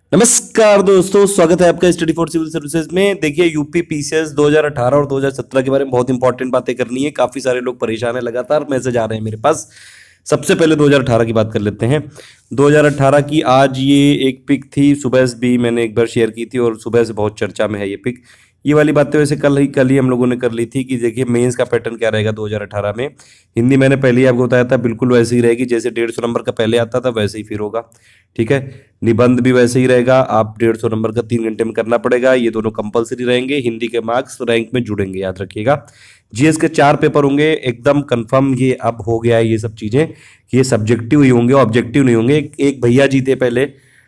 नमस्कार दोस्तों, स्वागत है आपका स्टडी फॉर सिविल सर्विसेज में। देखिए, यूपी पीसीएस 2018 और 2017 के बारे में बहुत इंपॉर्टेंट बातें करनी है। काफी सारे लोग परेशान हैं, लगातार मैसेज आ रहे हैं मेरे पास। सबसे पहले 2018 की बात कर लेते हैं। 2018 की आज ये एक पिक थी, सुबह से भी मैंने एक बार शेयर की थी और सुबह से बहुत चर्चा में है ये पिक। ये वाली बातें वैसे कल ही हम लोगों ने कर ली थी कि देखिए मेंस का पैटर्न क्या रहेगा 2018 में। हिंदी मैंने पहले ही आपको बताया था, बिल्कुल वैसे ही रहेगी जैसे 150 नंबर का पहले आता था वैसे ही फिर होगा। ठीक है। निबंध भी वैसे ही रहेगा, आप 150 नंबर का 3 घंटे में करना पड़ेगा। ये दोनों कंपलसरी रहेंगे। हिंदी के मार्क्स रैंक में जुड़ेंगे, याद रखिएगा। जीएस के 4 पेपर होंगे, एकदम कंफर्म ये अब हो गया है ये सब चीजें कि ये सब्जेक्टिव ही होंगे, ऑब्जेक्टिव नहीं होंगे। एक भैया जी थे पहले,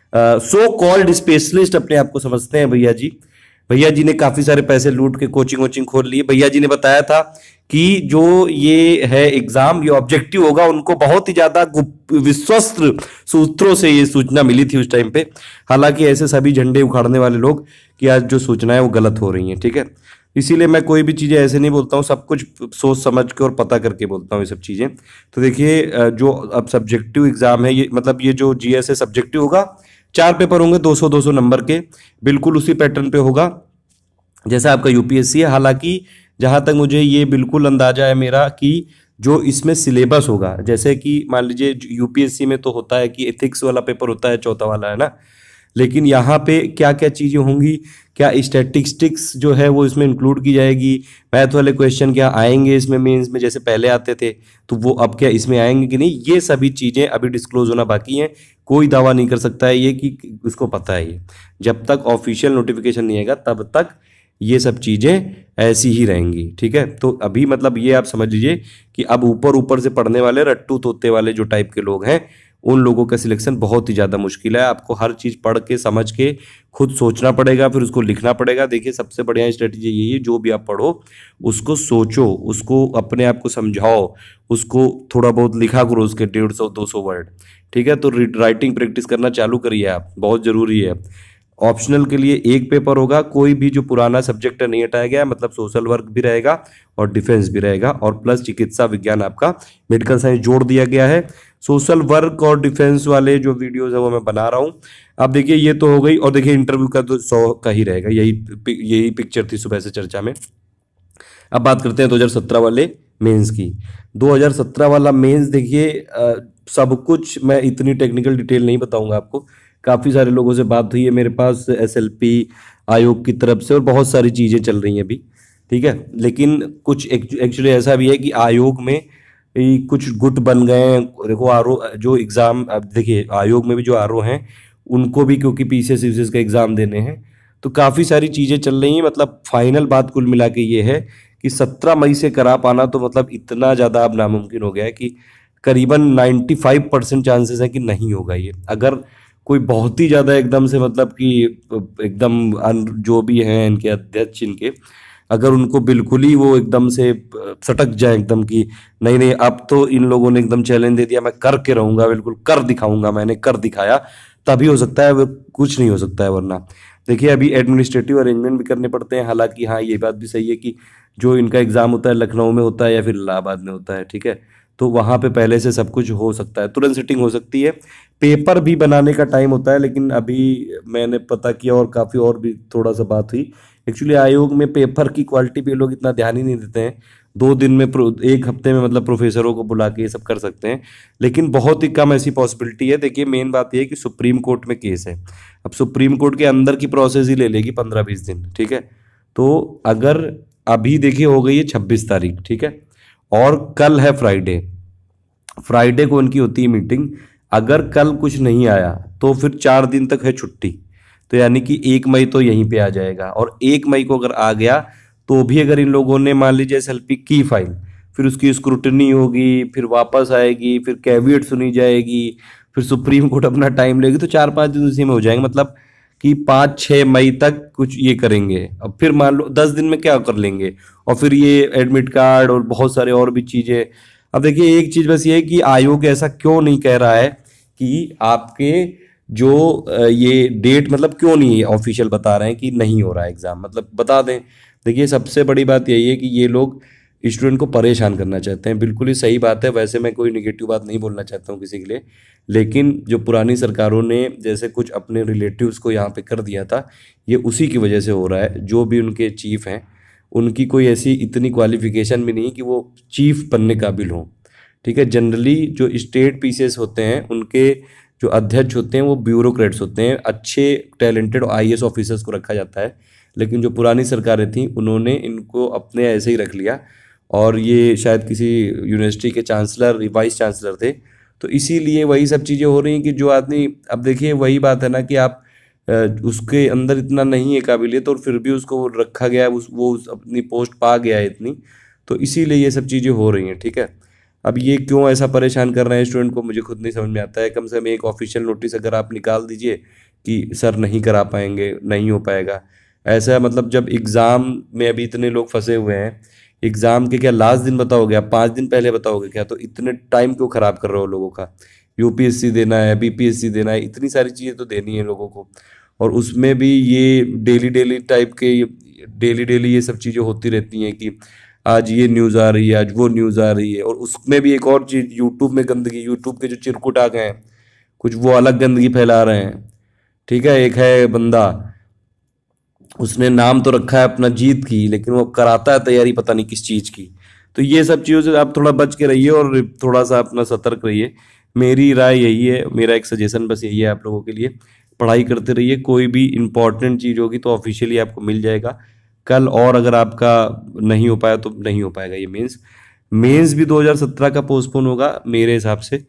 सो कॉल्ड स्पेशलिस्ट अपने आप को समझते हैं भैया जी। भैया जी ने काफी सारे पैसे लूट के कोचिंग वोचिंग खोल लिए। भैया जी ने बताया था कि जो ये है एग्जाम, ये ऑब्जेक्टिव होगा। उनको बहुत ही ज्यादा विश्वस्त सूत्रों से ये सूचना मिली थी उस टाइम पे। हालांकि ऐसे सभी झंडे उखाड़ने वाले लोग कि आज जो सूचना है वो गलत हो रही है। ठीक है। इसीलिए मैं कोई भी चीजें ऐसे नहीं बोलता हूँ, सब कुछ सोच समझ के और पता करके बोलता हूँ ये सब चीजें। तो देखिए, जो अब सब्जेक्टिव एग्जाम है, ये मतलब ये जो जीएस है सब्जेक्टिव होगा। 4 पेपर होंगे 200-200 नंबर के, बिल्कुल उसी पैटर्न पे होगा जैसा आपका यूपीएससी है। हालांकि जहां तक मुझे ये बिल्कुल अंदाजा है मेरा कि जो इसमें सिलेबस होगा, जैसे कि मान लीजिए यूपीएससी में तो होता है कि एथिक्स वाला पेपर होता है, चौथा वाला, है ना। लेकिन यहाँ पे क्या क्या चीजें होंगी, क्या स्टैटिस्टिक्स जो है वो इसमें इंक्लूड की जाएगी, मैथ वाले क्वेश्चन क्या आएंगे इसमें मेंस में जैसे पहले आते थे, तो वो अब क्या इसमें आएंगे कि नहीं, ये सभी चीजें अभी डिस्क्लोज होना बाकी हैं। कोई दावा नहीं कर सकता है ये कि उसको पता है ये। जब तक ऑफिशियल नोटिफिकेशन नहीं आएगा तब तक ये सब चीजें ऐसी ही रहेंगी। ठीक है। तो अभी मतलब ये आप समझ लीजिए कि अब ऊपर ऊपर से पढ़ने वाले रट्टू तोते वाले जो टाइप के लोग हैं, उन लोगों का सिलेक्शन बहुत ही ज्यादा मुश्किल है। आपको हर चीज पढ़ के समझ के खुद सोचना पड़ेगा, फिर उसको लिखना पड़ेगा। देखिए, सबसे बढ़िया स्ट्रेटेजी यही है, जो भी आप पढ़ो उसको सोचो, उसको अपने आप को समझाओ, उसको थोड़ा बहुत लिखा करो, उसके 150-200 वर्ड। ठीक है। तो राइटिंग प्रैक्टिस करना चालू करिए आप, बहुत जरूरी है। ऑप्शनल के लिए एक पेपर होगा, कोई भी जो पुराना सब्जेक्ट नहीं हटाया गया, मतलब सोशल वर्क भी रहेगा और डिफेंस भी रहेगा, और प्लस चिकित्सा विज्ञान आपका मेडिकल साइंस जोड़ दिया गया है। सोशल वर्क और डिफेंस वाले जो वीडियोस है वो मैं बना रहा हूँ। अब देखिए, ये तो हो गई। और देखिए, इंटरव्यू का तो 100 का ही रहेगा, यही पिक्चर थी सुबह से चर्चा में। अब बात करते हैं 2017 वाले मेंस की। 2017 वाला मेंस देखिए, सब कुछ मैं इतनी टेक्निकल डिटेल नहीं बताऊंगा आपको। काफ़ी सारे लोगों से बात हुई है मेरे पास, एसएलपी आयोग की तरफ से, और बहुत सारी चीज़ें चल रही हैं अभी। ठीक है। लेकिन कुछ एक्चुअली ऐसा भी है कि आयोग में कुछ गुट बन गए हैं। देखो, आरओ जो एग्ज़ाम, अब देखिए आयोग में भी जो आरओ हैं उनको भी क्योंकि पीसीएस यूसीएस का एग्ज़ाम देने हैं, तो काफ़ी सारी चीज़ें चल रही हैं। मतलब फाइनल बात कुल मिला के ये है कि 17 मई से करा पाना तो मतलब इतना ज़्यादा अब नामुमकिन हो गया है कि करीबन 95% चांसेस है कि नहीं होगा ये। अगर कोई बहुत ही ज़्यादा एकदम से, मतलब कि एकदम जो भी हैं इनके अध्यक्ष इनके, अगर उनको बिल्कुल ही वो एकदम से सटक जाए एकदम कि नहीं नहीं, अब तो इन लोगों ने एकदम चैलेंज दे दिया, मैं करके रहूंगा, बिल्कुल कर दिखाऊंगा, मैंने कर दिखाया, तभी हो सकता है। वो कुछ नहीं हो सकता है वरना। देखिए, अभी एडमिनिस्ट्रेटिव अरेंजमेंट भी करने पड़ते हैं। हालांकि हाँ, ये बात भी सही है कि जो इनका एग्जाम होता है लखनऊ में होता है या फिर इलाहाबाद में होता है। ठीक है। तो वहाँ पे पहले से सब कुछ हो सकता है, तुरंत सिटिंग हो सकती है। पेपर भी बनाने का टाइम होता है, लेकिन अभी मैंने पता किया और काफ़ी और भी थोड़ा सा बात हुई। एक्चुअली आयोग में पेपर की क्वालिटी पे लोग इतना ध्यान ही नहीं देते हैं। 2 दिन में, एक हफ्ते में मतलब प्रोफेसरों को बुला के ये सब कर सकते हैं, लेकिन बहुत ही कम ऐसी पॉसिबिलिटी है। देखिए, मेन बात यह है कि सुप्रीम कोर्ट में केस है। अब सुप्रीम कोर्ट के अंदर की प्रोसेस ही ले लेगी 15-20 दिन। ठीक है। तो अगर अभी देखिए हो गई है 26 तारीख। ठीक है। और कल है फ्राइडे। फ्राइडे को उनकी होती है मीटिंग। अगर कल कुछ नहीं आया तो फिर 4 दिन तक है छुट्टी। तो यानी कि 1 मई तो यहीं पे आ जाएगा, और 1 मई को अगर आ गया तो भी अगर इन लोगों ने मान लीजिए एसएलपी की फाइल, फिर उसकी स्क्रूटनी होगी, फिर वापस आएगी, फिर कैविएट सुनी जाएगी, फिर सुप्रीम कोर्ट अपना टाइम लेगी, तो 4-5 दिन उसी में हो जाएंगे। मतलब कि 5-6 मई तक कुछ ये करेंगे। अब फिर मान लो 10 दिन में क्या कर लेंगे, और फिर ये एडमिट कार्ड और बहुत सारे और भी चीजें। अब देखिए, एक चीज बस ये है कि आयोग ऐसा क्यों नहीं कह रहा है कि आपके जो ये डेट, मतलब क्यों नहीं ऑफिशियल बता रहे हैं कि नहीं हो रहा है एग्जाम, मतलब बता दें। देखिए, सबसे बड़ी बात यही है कि ये लोग स्टूडेंट को परेशान करना चाहते हैं। बिल्कुल ही सही बात है, वैसे मैं कोई निगेटिव बात नहीं बोलना चाहता हूँ किसी के लिए, लेकिन जो पुरानी सरकारों ने जैसे कुछ अपने रिलेटिव्स को यहाँ पे कर दिया था, ये उसी की वजह से हो रहा है। जो भी उनके चीफ हैं, उनकी कोई ऐसी इतनी क्वालिफिकेशन भी नहीं कि वो चीफ बनने काबिल हों। ठीक है, जनरली जो स्टेट पीसीएस होते हैं उनके जो अध्यक्ष होते हैं वो ब्यूरोक्रेट्स होते हैं, अच्छे टैलेंटेड आईएएस ऑफिसर्स को रखा जाता है। लेकिन जो पुरानी सरकारें थीं उन्होंने इनको अपने ऐसे ही रख लिया, और ये शायद किसी यूनिवर्सिटी के चांसलर वाइस चांसलर थे, तो इसीलिए वही सब चीज़ें हो रही हैं कि जो आदमी, अब देखिए वही बात है ना कि आप उसके अंदर इतना नहीं है काबिलियत और फिर भी उसको रखा गया है, अपनी पोस्ट पा गया है इतनी, तो इसीलिए ये सब चीज़ें हो रही हैं। ठीक है, अब ये क्यों ऐसा परेशान कर रहे हैं स्टूडेंट को, मुझे खुद नहीं समझ में आता है। कम से कम एक ऑफिशियल नोटिस अगर आप निकाल दीजिए कि सर नहीं करा पाएंगे, नहीं हो पाएगा। ऐसा मतलब जब एग्ज़ाम में अभी इतने लोग फंसे हुए हैं, एग्ज़ाम के क्या लास्ट दिन बताओगे आप, 5 दिन पहले बताओगे क्या? तो इतने टाइम क्यों ख़राब कर रहे हो लोगों का? यूपीएससी देना है, बीपीएससी देना है, इतनी सारी चीज़ें तो देनी है लोगों को, और उसमें भी ये डेली डेली टाइप के, डेली डेली ये सब चीज़ें होती रहती हैं कि आज ये न्यूज़ आ रही है, आज वो न्यूज़ आ रही है। और उसमें भी एक और चीज़, यूट्यूब में गंदगी, यूट्यूब के जो चिरकुट आ गए हैं कुछ, वो अलग गंदगी फैला रहे हैं। ठीक है, एक है बंदा, उसने नाम तो रखा है अपना जीत की, लेकिन वो कराता है तैयारी पता नहीं किस चीज़ की। तो ये सब चीज़ों से आप थोड़ा बच के रहिए और थोड़ा सा अपना सतर्क रहिए। मेरी राय यही है, मेरा एक सजेशन बस यही है आप लोगों के लिए, पढ़ाई करते रहिए। कोई भी इंपॉर्टेंट चीज़ होगी तो ऑफिशियली आपको मिल जाएगा कल, और अगर आपका नहीं हो पाया तो नहीं हो पाएगा। ये मेंस भी 2017 का पोस्टपोन होगा मेरे हिसाब से,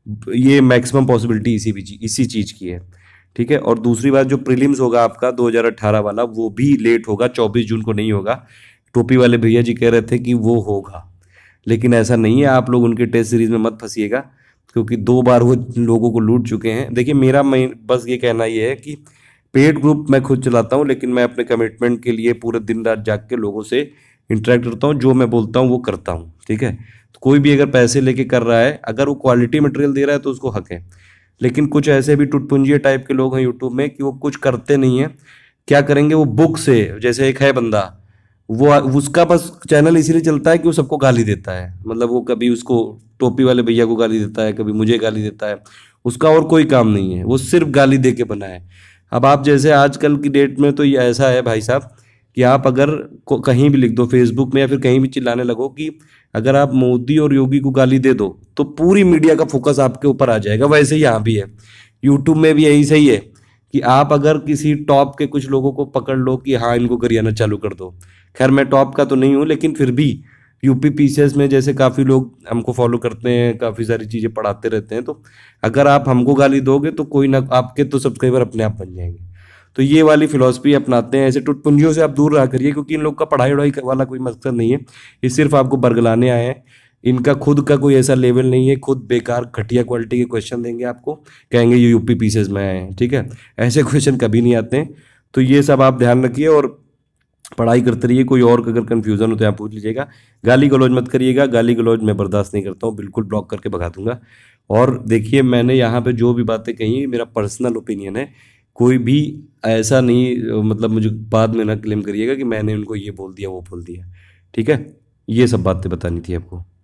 ये मैक्सिमम पॉसिबिलिटी इसी चीज़ की है। ठीक है, और दूसरी बात, जो प्रीलिम्स होगा आपका 2018 वाला, वो भी लेट होगा, 24 जून को नहीं होगा। टोपी वाले भैया जी कह रहे थे कि वो होगा, लेकिन ऐसा नहीं है। आप लोग उनके टेस्ट सीरीज में मत फंसिएगा, क्योंकि 2 बार वो लोगों को लूट चुके हैं। देखिए मेरा बस ये कहना ये है कि पेड ग्रुप मैं खुद चलाता हूँ, लेकिन मैं अपने कमिटमेंट के लिए पूरे दिन रात जाग के लोगों से इंटरेक्ट करता हूँ, जो मैं बोलता हूँ वो करता हूँ। ठीक है, तो कोई भी अगर पैसे लेके कर रहा है, अगर वो क्वालिटी मटेरियल दे रहा है तो उसको हक है। लेकिन कुछ ऐसे भी टुटपुंजिया टाइप के लोग हैं यूट्यूब में कि वो कुछ करते नहीं है। क्या करेंगे वो, बुक से, जैसे एक है बंदा, वो उसका बस चैनल इसीलिए चलता है कि वो सबको गाली देता है। मतलब वो कभी उसको टोपी वाले भैया को गाली देता है, कभी मुझे गाली देता है, उसका और कोई काम नहीं है, वो सिर्फ गाली दे के बना है। अब आप जैसे आजकल की डेट में तो ये ऐसा है भाई साहब कि आप अगर कहीं भी लिख दो फेसबुक में या फिर कहीं भी चिल्लाने लगो कि अगर आप मोदी और योगी को गाली दे दो, तो पूरी मीडिया का फोकस आपके ऊपर आ जाएगा। वैसे ही यहाँ भी है, यूट्यूब में भी यही सही है कि आप अगर किसी टॉप के कुछ लोगों को पकड़ लो कि हाँ इनको गरियाना चालू कर दो। खैर मैं टॉप का तो नहीं हूँ, लेकिन फिर भी यूपी पीसीएस में जैसे काफ़ी लोग हमको फॉलो करते हैं, काफ़ी सारी चीज़ें पढ़ाते रहते हैं, तो अगर आप हमको गाली दोगे तो कोई ना, आपके तो सब्सक्राइबर अपने आप बन जाएंगे। तो ये वाली फिलॉसफी अपनाते हैं। ऐसे टुटपुंजियों से आप दूर रहा करिए, क्योंकि इन लोग का पढ़ाई वढ़ाई वाला कोई मकसद नहीं है, ये सिर्फ आपको बरगलाने आए हैं। इनका खुद का कोई ऐसा लेवल नहीं है, खुद बेकार घटिया क्वालिटी के क्वेश्चन देंगे आपको, कहेंगे ये यूपी पीसीएस में आए हैं। ठीक है, ऐसे क्वेश्चन कभी नहीं आते हैं। तो ये सब आप ध्यान रखिए और पढ़ाई करते रहिए। कोई और अगर कन्फ्यूज़न हो तो आप पूछ लीजिएगा। गाली गलौज मत करिएगा, गाली गलौज मैं बर्दाश्त नहीं करता हूँ, बिल्कुल ब्लॉक करके भगा दूंगा। और देखिए मैंने यहाँ पे जो भी बातें कही मेरा पर्सनल ओपिनियन है, कोई भी ऐसा नहीं, मतलब मुझे बाद में ना क्लेम करिएगा कि मैंने उनको ये बोल दिया वो बोल दिया। ठीक है, ये सब बातें बतानी थी आपको।